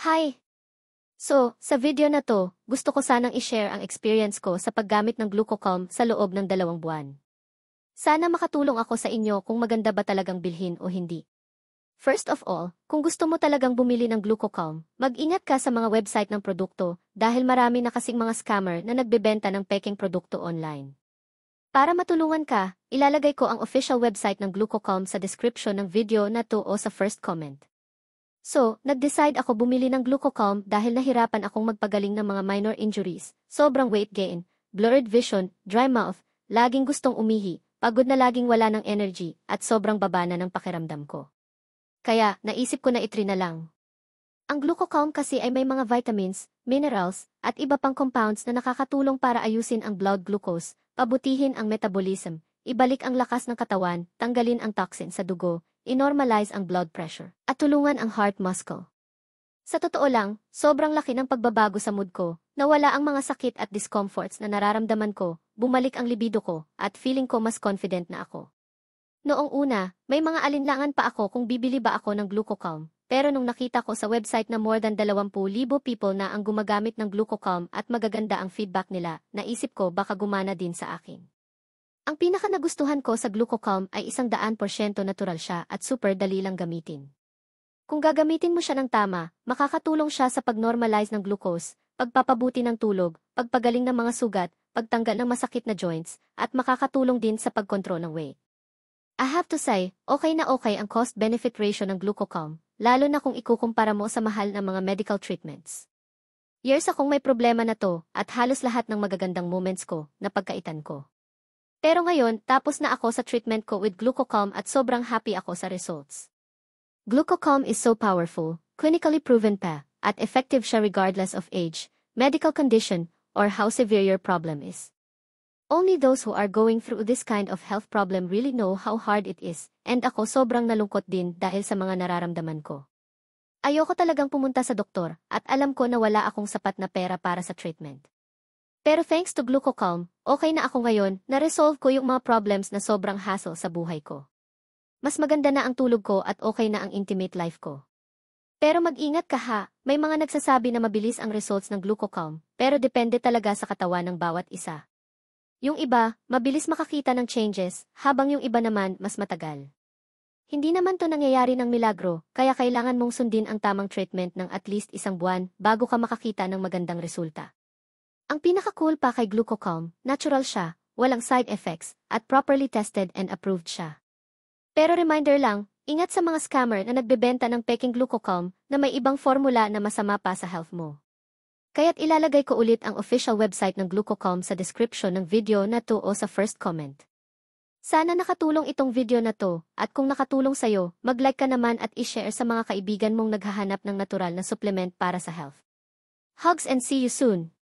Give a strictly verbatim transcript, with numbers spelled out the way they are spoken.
Hi! So, sa video na to, gusto ko sanang i-share ang experience ko sa paggamit ng Glucocalm sa loob ng dalawang buwan. Sana makatulong ako sa inyo kung maganda ba talagang bilhin o hindi. First of all, kung gusto mo talagang bumili ng Glucocalm, mag-ingat ka sa mga website ng produkto dahil marami na kasing mga scammer na nagbebenta ng pekeng produkto online. Para matulungan ka, ilalagay ko ang official website ng Glucocalm sa description ng video na to o sa first comment. So, nag-decide ako bumili ng Glucocalm dahil nahirapan akong magpagaling ng mga minor injuries, sobrang weight gain, blurred vision, dry mouth, laging gustong umihi, pagod na laging wala ng energy, at sobrang baba na ng pakiramdam ko. Kaya, naisip ko na itry na lang. Ang Glucocalm kasi ay may mga vitamins, minerals, at iba pang compounds na nakakatulong para ayusin ang blood glucose, pabutihin ang metabolism, ibalik ang lakas ng katawan, tanggalin ang toxin sa dugo, inormalize ang blood pressure, at tulungan ang heart muscle. Sa totoo lang, sobrang laki ng pagbabago sa mood ko, nawala ang mga sakit at discomforts na nararamdaman ko, bumalik ang libido ko, at feeling ko mas confident na ako. Noong una, may mga alinlangan pa ako kung bibili ba ako ng Glucocalm, pero nung nakita ko sa website na more than dalawampu libo people na ang gumagamit ng Glucocalm at magaganda ang feedback nila, naisip ko baka gumana din sa akin. Ang pinaka nagustuhan ko sa Glucocalm ay isang daan porsyento natural siya at super dali lang gamitin. Kung gagamitin mo siya ng tama, makakatulong siya sa pag-normalize ng glucose, pagpapabuti ng tulog, pagpagaling ng mga sugat, pagtanggal ng masakit na joints, at makakatulong din sa pagkontrol ng weight. I have to say, okay na okay ang cost-benefit ratio ng Glucocalm, lalo na kung ikukumpara mo sa mahal ng mga medical treatments. Years akong may problema na to, at halos lahat ng magagandang moments ko, napagkaitan ko. Pero ngayon, tapos na ako sa treatment ko with Glucocalm at sobrang happy ako sa results. Glucocalm is so powerful, clinically proven pa, at effective siya regardless of age, medical condition, or how severe your problem is. Only those who are going through this kind of health problem really know how hard it is, and ako sobrang nalungkot din dahil sa mga nararamdaman ko. Ayoko talagang pumunta sa doktor, at alam ko na wala akong sapat na pera para sa treatment. Pero thanks to Glucocalm, okay na ako ngayon, na-resolve ko yung mga problems na sobrang hassle sa buhay ko. Mas maganda na ang tulog ko at okay na ang intimate life ko. Pero mag-ingat ka ha, may mga nagsasabi na mabilis ang results ng Glucocalm, pero depende talaga sa katawan ng bawat isa. Yung iba, mabilis makakita ng changes, habang yung iba naman mas matagal. Hindi naman to nangyayari ng milagro, kaya kailangan mong sundin ang tamang treatment ng at least isang buwan bago ka makakita ng magandang resulta. Ang pinaka-cool pa kay Glucocalm, natural siya, walang side effects, at properly tested and approved siya. Pero reminder lang, ingat sa mga scammer na nagbebenta ng peking Glucocalm na may ibang formula na masama pa sa health mo. Kaya't ilalagay ko ulit ang official website ng Glucocalm sa description ng video na to o sa first comment. Sana nakatulong itong video na to, at kung nakatulong sa'yo, mag-like ka naman at i-share sa mga kaibigan mong naghahanap ng natural na supplement para sa health. Hugs and see you soon!